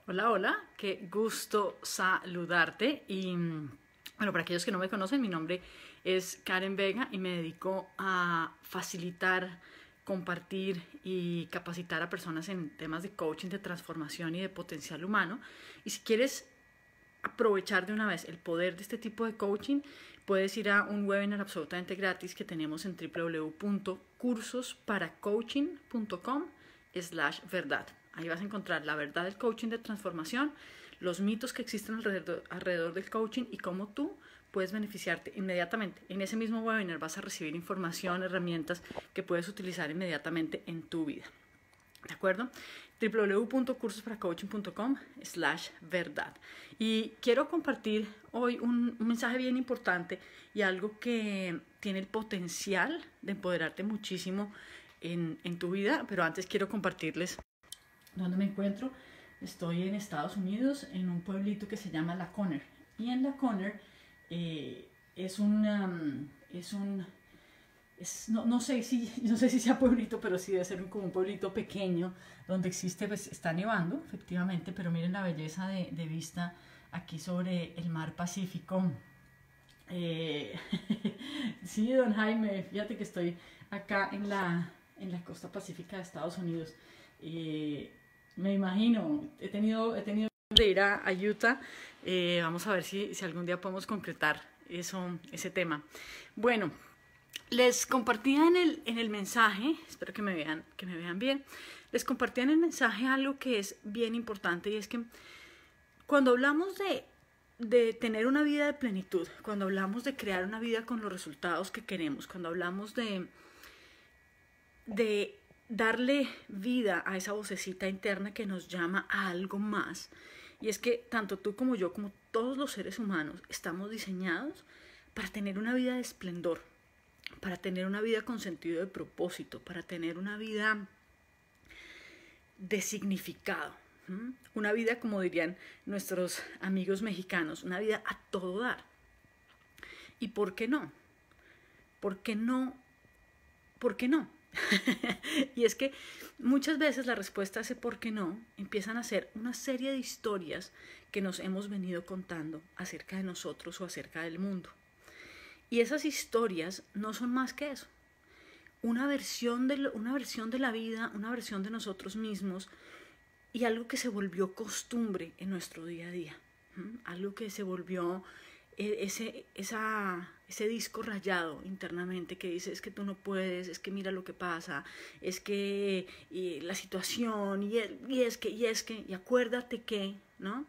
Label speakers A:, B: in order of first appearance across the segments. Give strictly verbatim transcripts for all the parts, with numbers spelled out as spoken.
A: Hola, hola, qué gusto saludarte. Y bueno, para aquellos que no me conocen, mi nombre es Karen Vega y me dedico a facilitar, compartir y capacitar a personas en temas de coaching, de transformación y de potencial humano. Y si quieres aprovechar de una vez el poder de este tipo de coaching, puedes ir a un webinar absolutamente gratis que tenemos en w w w punto cursos para coaching punto com slash verdad. Ahí vas a encontrar la verdad del coaching de transformación, los mitos que existen alrededor, alrededor del coaching y cómo tú puedes beneficiarte inmediatamente. En ese mismo webinar vas a recibir información, herramientas que puedes utilizar inmediatamente en tu vida. ¿De acuerdo? w w w punto cursos para coaching punto com slash verdad. Y quiero compartir hoy un, un mensaje bien importante y algo que tiene el potencial de empoderarte muchísimo en, en tu vida, pero antes quiero compartirles dónde me encuentro. Estoy en Estados Unidos, en un pueblito que se llama La Conner. Y en La Conner eh, es un... Um, es un Es, no, no, sé si, no sé si sea pueblito, pero sí debe ser como un pueblito pequeño donde existe, pues está nevando, efectivamente, pero miren la belleza de, de vista aquí sobre el mar Pacífico. Eh, sí, don Jaime, fíjate que estoy acá en la, en la costa pacífica de Estados Unidos. Eh, me imagino, he tenido, he tenido de ir a, a Utah. Eh, vamos a ver si, si algún día podemos concretar eso, ese tema. Bueno. Les compartía en el, en el mensaje, espero que me, vean, que me vean bien, les compartía en el mensaje algo que es bien importante y es que cuando hablamos de, de tener una vida de plenitud, cuando hablamos de crear una vida con los resultados que queremos, cuando hablamos de, de darle vida a esa vocecita interna que nos llama a algo más, y es que tanto tú como yo, como todos los seres humanos, estamos diseñados para tener una vida de esplendor, para tener una vida con sentido de propósito, para tener una vida de significado, ¿m? Una vida, como dirían nuestros amigos mexicanos, una vida a todo dar. ¿Y por qué no? ¿Por qué no? ¿Por qué no? Y es que muchas veces la respuesta a ese por qué no empiezan a ser una serie de historias que nos hemos venido contando acerca de nosotros o acerca del mundo. Y esas historias no son más que eso, una versión, de, una versión de la vida, una versión de nosotros mismos y algo que se volvió costumbre en nuestro día a día, ¿m? Algo que se volvió ese, esa, ese disco rayado internamente que dice es que tú no puedes, es que mira lo que pasa, es que y la situación y, y es que, y es que, y acuérdate que, ¿no?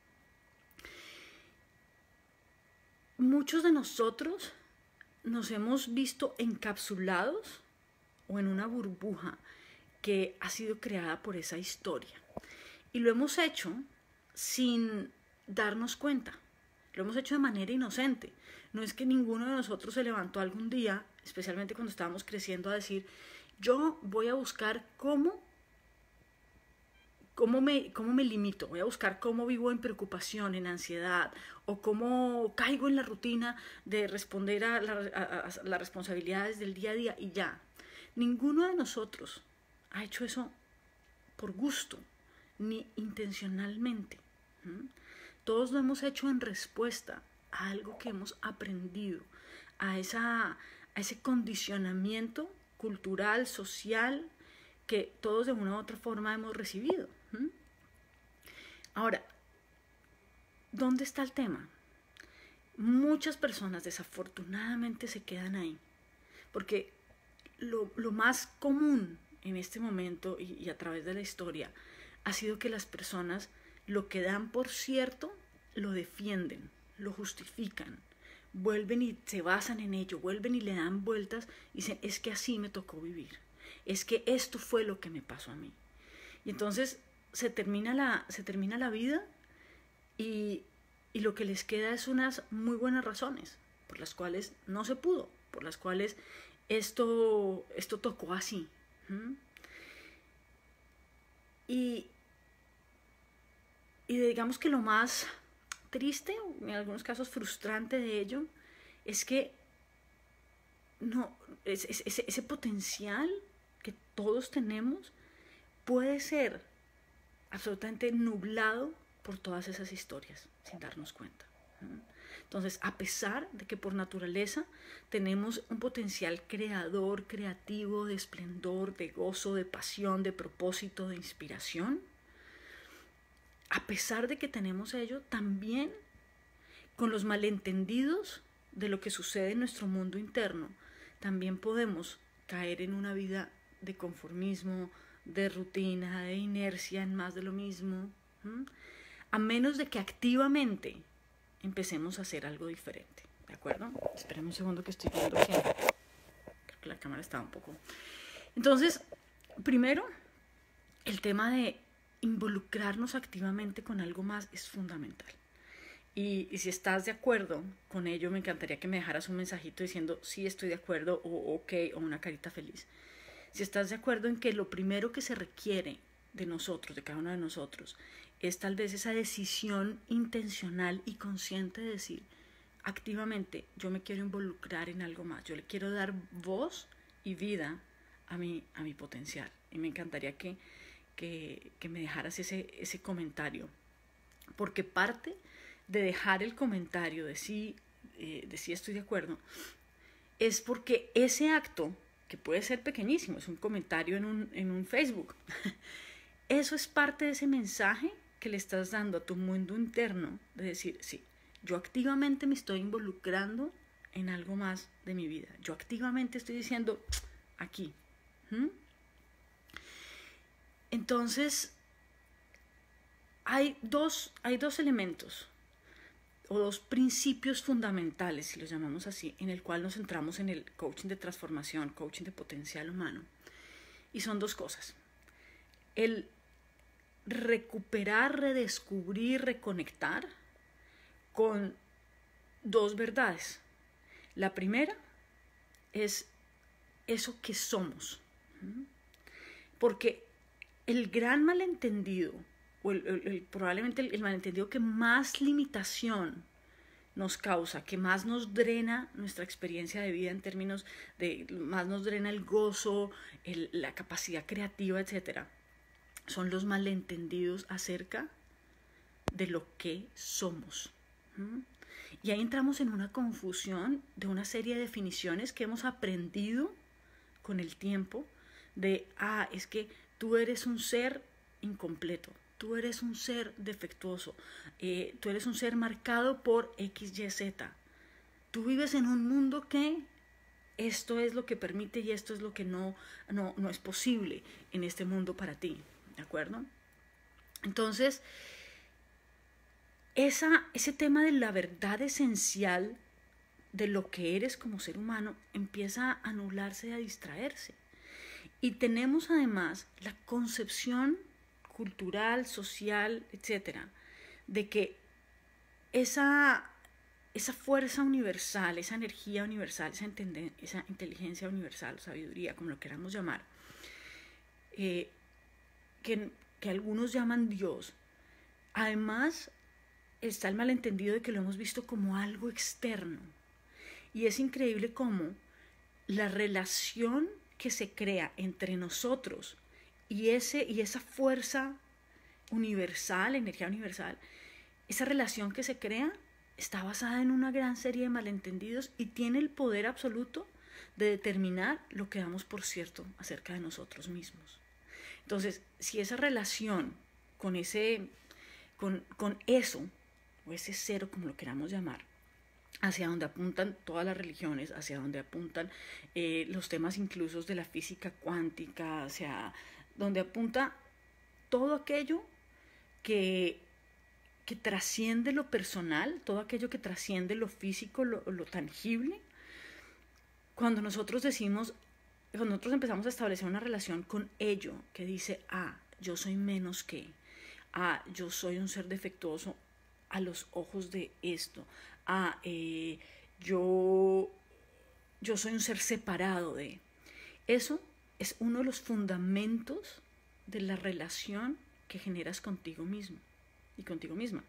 A: Muchos de nosotros nos hemos visto encapsulados o en una burbuja que ha sido creada por esa historia. Y lo hemos hecho sin darnos cuenta. Lo hemos hecho de manera inocente. No es que ninguno de nosotros se levantó algún día, especialmente cuando estábamos creciendo, a decir, yo voy a buscar cómo ¿Cómo me, ¿Cómo me limito? Voy a buscar cómo vivo en preocupación, en ansiedad, o cómo caigo en la rutina de responder a, la, a, a las responsabilidades del día a día y ya. Ninguno de nosotros ha hecho eso por gusto, ni intencionalmente. ¿Mm? Todos lo hemos hecho en respuesta a algo que hemos aprendido, a, esa, a ese condicionamiento cultural, social, que todos de una u otra forma hemos recibido. ¿Mm? Ahora, ¿dónde está el tema? Muchas personas desafortunadamente se quedan ahí, porque lo, lo más común en este momento y, y a través de la historia ha sido que las personas lo que dan por cierto lo defienden, lo justifican, vuelven y se basan en ello, vuelven y le dan vueltas y dicen es que así me tocó vivir. Es que esto fue lo que me pasó a mí. Y entonces se termina la, se termina la vida y, y lo que les queda es unas muy buenas razones por las cuales no se pudo, por las cuales esto, esto tocó así. ¿Mm? Y, y digamos que lo más triste, en algunos casos frustrante de ello, es que no, ese, ese, ese potencial que todos tenemos puede ser absolutamente nublado por todas esas historias, sin darnos cuenta. Entonces, a pesar de que por naturaleza tenemos un potencial creador, creativo, de esplendor, de gozo, de pasión, de propósito, de inspiración, a pesar de que tenemos ello, también con los malentendidos de lo que sucede en nuestro mundo interno, también podemos caer en una vida de conformismo, de rutina, de inercia, en más de lo mismo, ¿m? A menos de que activamente empecemos a hacer algo diferente, ¿de acuerdo? Esperen un segundo que estoy viendo que creo que la cámara está un poco... Entonces, primero, el tema de involucrarnos activamente con algo más es fundamental. Y, y si estás de acuerdo con ello, me encantaría que me dejaras un mensajito diciendo sí estoy de acuerdo o ok o una carita feliz. Si estás de acuerdo en que lo primero que se requiere de nosotros, de cada uno de nosotros, es tal vez esa decisión intencional y consciente de decir activamente yo me quiero involucrar en algo más, yo le quiero dar voz y vida a mi, a mi potencial. Y me encantaría que, que, que me dejaras ese, ese comentario, porque parte de dejar el comentario de sí, eh, de sí estoy de acuerdo, es porque ese acto, que puede ser pequeñísimo, es un comentario en un, en un Facebook, eso es parte de ese mensaje que le estás dando a tu mundo interno, de decir, sí, yo activamente me estoy involucrando en algo más de mi vida, yo activamente estoy diciendo, aquí. ¿Mm? Entonces, hay dos, hay dos elementos, o dos principios fundamentales, si los llamamos así, en el cual nos centramos en el coaching de transformación, coaching de potencial humano. Y son dos cosas. El recuperar, redescubrir, reconectar con dos verdades. La primera es eso que somos. Porque el gran malentendido, o el, el, el, probablemente el, el malentendido que más limitación nos causa, que más nos drena nuestra experiencia de vida en términos de, más nos drena el gozo, el, la capacidad creativa, etcétera, son los malentendidos acerca de lo que somos. ¿Mm? Y ahí entramos en una confusión de una serie de definiciones que hemos aprendido con el tiempo de, ah, es que tú eres un ser incompleto, tú eres un ser defectuoso, eh, tú eres un ser marcado por equis ye zeta. Tú vives en un mundo que esto es lo que permite y esto es lo que no, no, no es posible en este mundo para ti, ¿de acuerdo? Entonces, esa, ese tema de la verdad esencial de lo que eres como ser humano empieza a anularse, a distraerse. Y tenemos además la concepción cultural, social, etcétera, de que esa, esa fuerza universal, esa energía universal, esa, esa inteligencia universal, sabiduría, como lo queramos llamar, eh, que, que algunos llaman Dios, además está el malentendido de que lo hemos visto como algo externo. Y es increíble cómo la relación que se crea entre nosotros y, ese, y esa fuerza universal, energía universal, esa relación que se crea está basada en una gran serie de malentendidos y tiene el poder absoluto de determinar lo que damos por cierto acerca de nosotros mismos. Entonces, si esa relación con, ese, con, con eso, o ese cero, como lo queramos llamar, hacia donde apuntan todas las religiones, hacia donde apuntan eh, los temas incluso de la física cuántica, hacia donde apunta todo aquello que, que trasciende lo personal, todo aquello que trasciende lo físico, lo, lo tangible. Cuando nosotros decimos, cuando nosotros empezamos a establecer una relación con ello, que dice, ah, yo soy menos que, ah, yo soy un ser defectuoso a los ojos de esto, ah, eh, yo, yo soy un ser separado de... Eso es uno de los fundamentos de la relación que generas contigo mismo y contigo misma.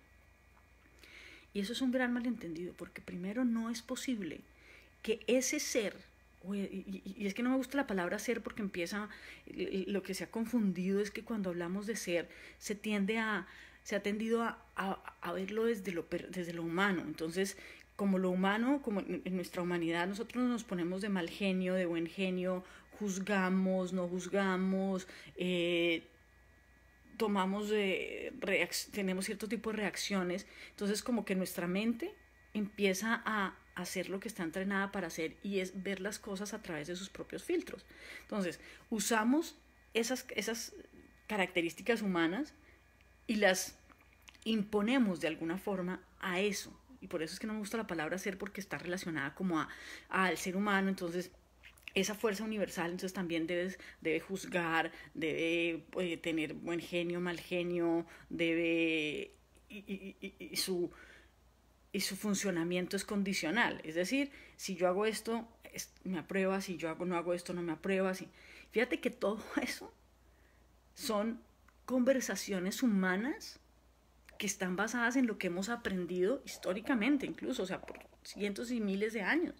A: Y eso es un gran malentendido, porque primero no es posible que ese ser Oye, y, y, y es que no me gusta la palabra ser porque empieza, lo que se ha confundido es que cuando hablamos de ser se tiende a, se ha tendido a, a, a verlo desde lo, desde lo humano. Entonces, como lo humano, como en, en nuestra humanidad, nosotros nos ponemos de mal genio, de buen genio, juzgamos, no juzgamos, eh, tomamos de tenemos cierto tipo de reacciones. Entonces, como que nuestra mente empieza a hacer lo que está entrenada para hacer, y es ver las cosas a través de sus propios filtros. Entonces, usamos esas, esas características humanas y las imponemos de alguna forma a eso. Y por eso es que no me gusta la palabra ser, porque está relacionada como a, a al ser humano. Entonces, esa fuerza universal, entonces también debes, debe juzgar, debe eh, tener buen genio, mal genio, debe... y, y, y, y su... y su funcionamiento es condicional. Es decir, si yo hago esto, me aprueba; si yo hago, no hago esto, no me aprueba. Si... Fíjate que todo eso son conversaciones humanas que están basadas en lo que hemos aprendido históricamente, incluso, o sea, por cientos y miles de años.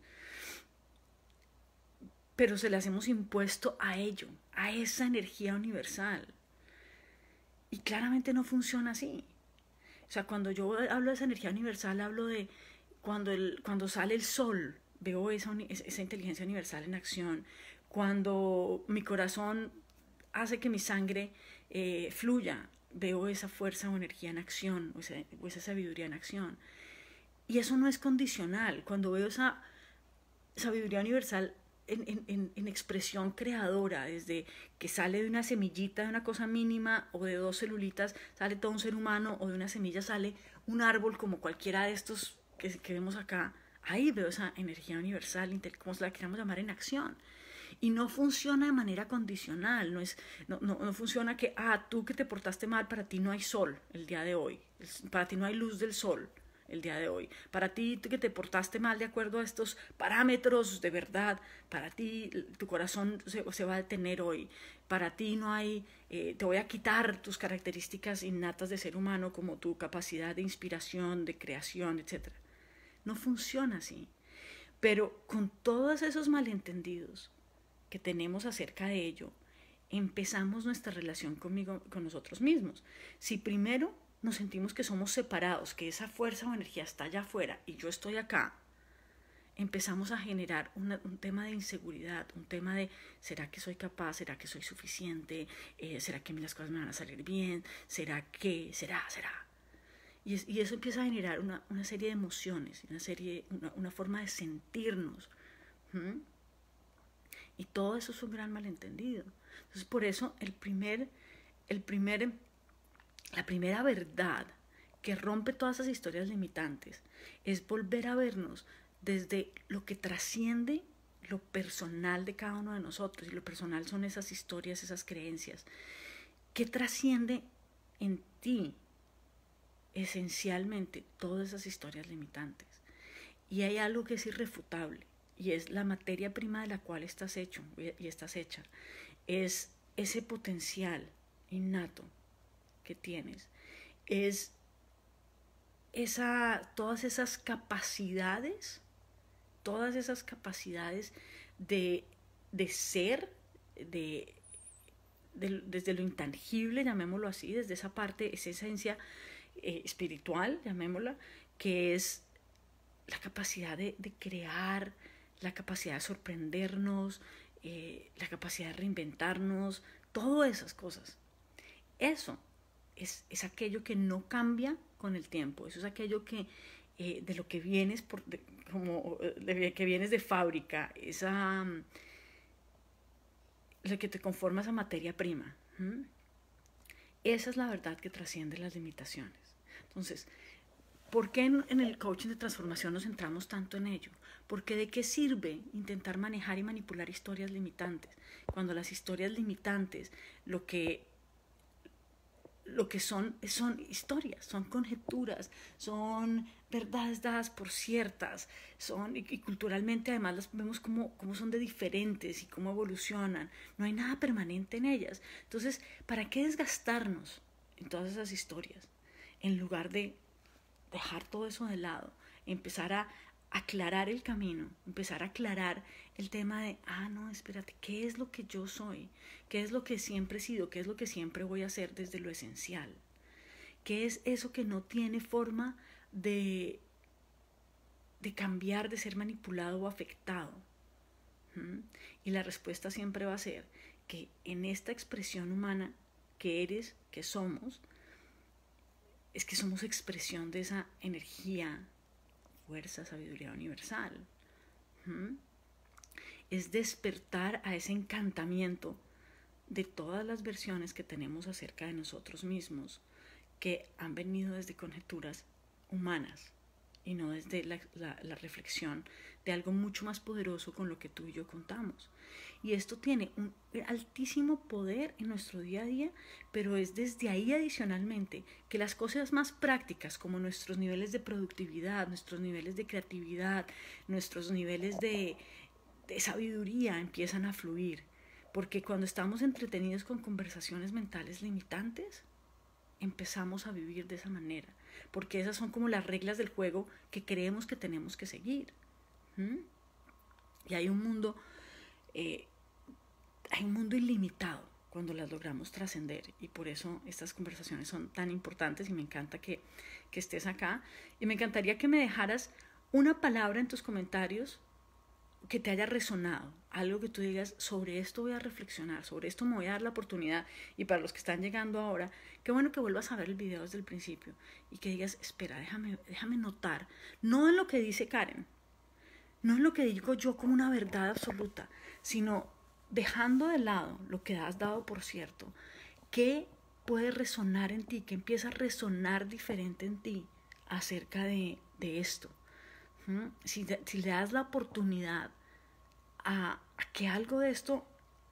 A: Pero se las hemos impuesto a ello, a esa energía universal. Y claramente no funciona así. O sea, cuando yo hablo de esa energía universal, hablo de cuando, el, cuando sale el sol, veo esa, esa inteligencia universal en acción. Cuando mi corazón hace que mi sangre eh, fluya, veo esa fuerza o energía en acción, o esa, o esa sabiduría en acción. Y eso no es condicional. Cuando veo esa sabiduría universal en, en, en, en expresión creadora, desde que sale de una semillita, de una cosa mínima, o de dos celulitas sale todo un ser humano, o de una semilla sale un árbol como cualquiera de estos que, que vemos acá, ahí veo esa energía universal, como la queramos llamar, en acción. Y no funciona de manera condicional, no, es, no, no, no funciona que, ah, tú que te portaste mal, para ti no hay sol el día de hoy, para ti no hay luz del sol el día de hoy, para ti que te portaste mal de acuerdo a estos parámetros de verdad, para ti tu corazón se, se va a detener hoy, para ti no hay, eh, te voy a quitar tus características innatas de ser humano, como tu capacidad de inspiración, de creación, etcétera. No funciona así. Pero con todos esos malentendidos que tenemos acerca de ello, empezamos nuestra relación conmigo, con nosotros mismos. Si primero nos sentimos que somos separados, que esa fuerza o energía está allá afuera y yo estoy acá, empezamos a generar una, un tema de inseguridad, un tema de ¿será que soy capaz? ¿Será que soy suficiente? Eh, ¿Será que las cosas me van a salir bien? ¿Será que? ¿Será? ¿Será? Y, es, y eso empieza a generar una, una serie de emociones, una, serie, una, una forma de sentirnos. ¿Mm? Y todo eso es un gran malentendido. Entonces, por eso el primer, el primer, la primera verdad que rompe todas esas historias limitantes es volver a vernos desde lo que trasciende lo personal de cada uno de nosotros. Y lo personal son esas historias, esas creencias. ¿Qué trasciende en ti? Esencialmente todas esas historias limitantes. Y hay algo que es irrefutable, y es la materia prima de la cual estás hecho y estás hecha. Es ese potencial innato que tienes. Es esa, todas esas capacidades, todas esas capacidades de, de ser, de, de, desde lo intangible, llamémoslo así, desde esa parte, esa esencia eh, espiritual, llamémosla, que es la capacidad de, de crear, la capacidad de sorprendernos, eh, la capacidad de reinventarnos, todas esas cosas. Eso es, es aquello que no cambia con el tiempo. Eso es aquello que eh, de lo que vienes por, de, como de, que vienes de fábrica, esa um, lo que te conforma esa materia prima. ¿Mm? Esa es la verdad que trasciende las limitaciones. Entonces, ¿por qué en, en el coaching de transformación nos centramos tanto en ello? Porque ¿de qué sirve intentar manejar y manipular historias limitantes? Cuando las historias limitantes lo que, lo que son son historias, son conjeturas, son verdades dadas por ciertas, son, y, y culturalmente además las vemos como, como son de diferentes y cómo evolucionan. No hay nada permanente en ellas. Entonces, ¿para qué desgastarnos en todas esas historias? En lugar de dejar todo eso de lado, empezar a, aclarar el camino, empezar a aclarar el tema de, ah, no, espérate, ¿qué es lo que yo soy? ¿Qué es lo que siempre he sido? ¿Qué es lo que siempre voy a hacer desde lo esencial? ¿Qué es eso que no tiene forma de, de cambiar, de ser manipulado o afectado? ¿Mm? Y la respuesta siempre va a ser que en esta expresión humana que eres, que somos, es que somos expresión de esa energía, fuerza, sabiduría universal. ¿Mm? Es despertar a ese encantamiento de todas las versiones que tenemos acerca de nosotros mismos, que han venido desde conjeturas humanas y no desde la, la, la reflexión de algo mucho más poderoso con lo que tú y yo contamos. Y esto tiene un altísimo poder en nuestro día a día, pero es desde ahí adicionalmente que las cosas más prácticas, como nuestros niveles de productividad, nuestros niveles de creatividad, nuestros niveles de, de sabiduría empiezan a fluir. Porque cuando estamos entretenidos con conversaciones mentales limitantes, empezamos a vivir de esa manera, porque esas son como las reglas del juego que creemos que tenemos que seguir. ¿Mm? Y hay un mundo, eh, hay un mundo ilimitado cuando las logramos trascender, y por eso estas conversaciones son tan importantes, y me encanta que, que estés acá, y me encantaría que me dejaras una palabra en tus comentarios que te haya resonado, algo que tú digas, sobre esto voy a reflexionar, sobre esto me voy a dar la oportunidad. Y para los que están llegando ahora, qué bueno que vuelvas a ver el video desde el principio y que digas, espera, déjame, déjame notar, no en lo que dice Karen, no en lo que digo yo como una verdad absoluta, sino dejando de lado lo que has dado por cierto, qué puede resonar en ti, qué empieza a resonar diferente en ti acerca de, de esto. ¿Mm? Si, si le das la oportunidad a, a que algo de esto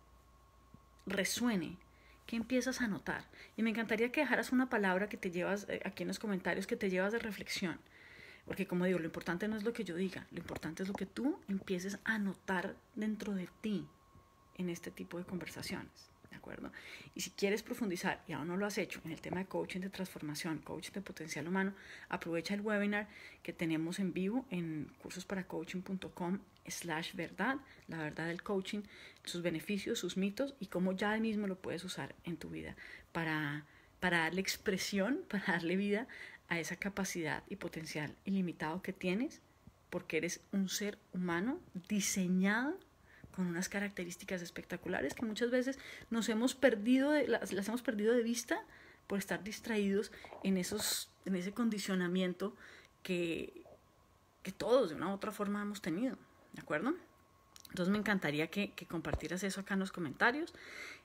A: resuene, ¿qué empiezas a notar? Y me encantaría que dejaras una palabra que te llevas eh, aquí en los comentarios, que te llevas de reflexión. Porque como digo, lo importante no es lo que yo diga, lo importante es lo que tú empieces a notar dentro de ti en este tipo de conversaciones. ¿De acuerdo? Y si quieres profundizar, y aún no lo has hecho, en el tema de coaching de transformación, coaching de potencial humano, aprovecha el webinar que tenemos en vivo en cursosparacoaching.com slash verdad, la verdad del coaching, sus beneficios, sus mitos y cómo ya mismo lo puedes usar en tu vida para, para darle expresión, para darle vida a esa capacidad y potencial ilimitado que tienes, porque eres un ser humano diseñado con unas características espectaculares que muchas veces nos hemos perdido de, las, las hemos perdido de vista por estar distraídos en, esos, en ese condicionamiento que, que todos de una u otra forma hemos tenido, ¿de acuerdo? Entonces me encantaría que, que compartieras eso acá en los comentarios.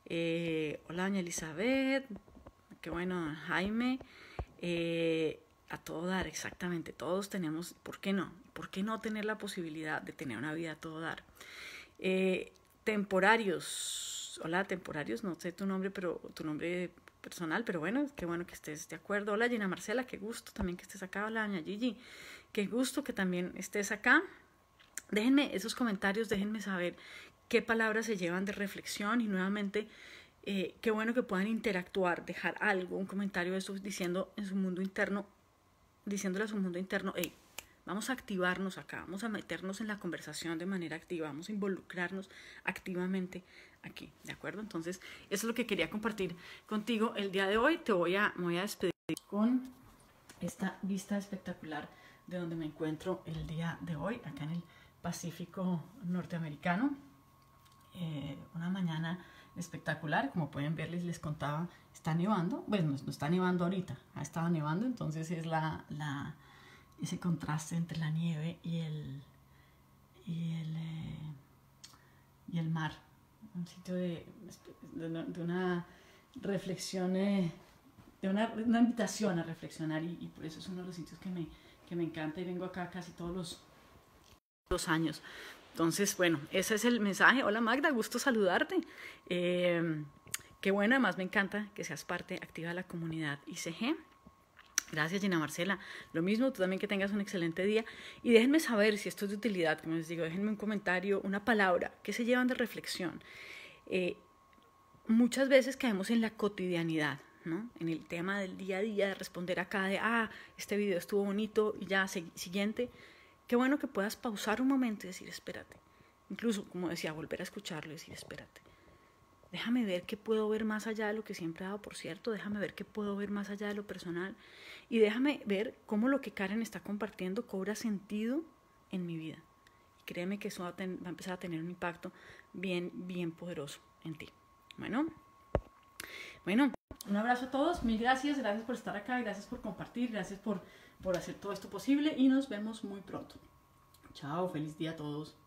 A: Eh, hola, doña Elizabeth, qué bueno, Jaime, eh, a todo dar, exactamente, todos tenemos, ¿por qué no? ¿Por qué no tener la posibilidad de tener una vida a todo dar? Eh, temporarios, hola temporarios, no sé tu nombre, pero tu nombre personal, pero bueno, qué bueno que estés de acuerdo. Hola Gina Marcela, qué gusto también que estés acá. Hola doña Gigi, qué gusto que también estés acá. Déjenme esos comentarios, déjenme saber qué palabras se llevan de reflexión, y nuevamente eh, qué bueno que puedan interactuar, dejar algo, un comentario de eso diciendo en su mundo interno, diciéndole a su mundo interno, hey, vamos a activarnos acá, vamos a meternos en la conversación de manera activa, vamos a involucrarnos activamente aquí, ¿de acuerdo? Entonces, eso es lo que quería compartir contigo el día de hoy. Te voy a, me voy a despedir con esta vista espectacular de donde me encuentro el día de hoy, acá en el Pacífico norteamericano. Eh, una mañana espectacular, como pueden ver, les, les contaba, está nevando, bueno, no, no está nevando ahorita, ha estado nevando, entonces es la... la ese contraste entre la nieve y el y el, eh, y el mar, un sitio de, de, de una reflexión, eh, de una, una invitación a reflexionar, y, y por eso es uno de los sitios que me, que me encanta, y vengo acá casi todos los, los años. Entonces, bueno, ese es el mensaje. Hola Magda, gusto saludarte. Eh, qué bueno, además me encanta que seas parte activa de la comunidad I C G. Gracias Gina Marcela, lo mismo, tú también, que tengas un excelente día, y déjenme saber si esto es de utilidad, como les digo, déjenme un comentario, una palabra, que se llevan de reflexión. Eh, muchas veces caemos en la cotidianidad, ¿no? En el tema del día a día, de responder acá de, ah, este video estuvo bonito y ya, siguiente, qué bueno que puedas pausar un momento y decir, espérate. Incluso, como decía, volver a escucharlo y decir, espérate. Déjame ver qué puedo ver más allá de lo que siempre he dado por cierto. Déjame ver qué puedo ver más allá de lo personal. Y déjame ver cómo lo que Karen está compartiendo cobra sentido en mi vida. Y créeme que eso va a, ten, va a empezar a tener un impacto bien, bien poderoso en ti. Bueno, bueno, un abrazo a todos. Mil gracias. Gracias por estar acá. Gracias por compartir. Gracias por, por hacer todo esto posible. Y nos vemos muy pronto. Chao. Feliz día a todos.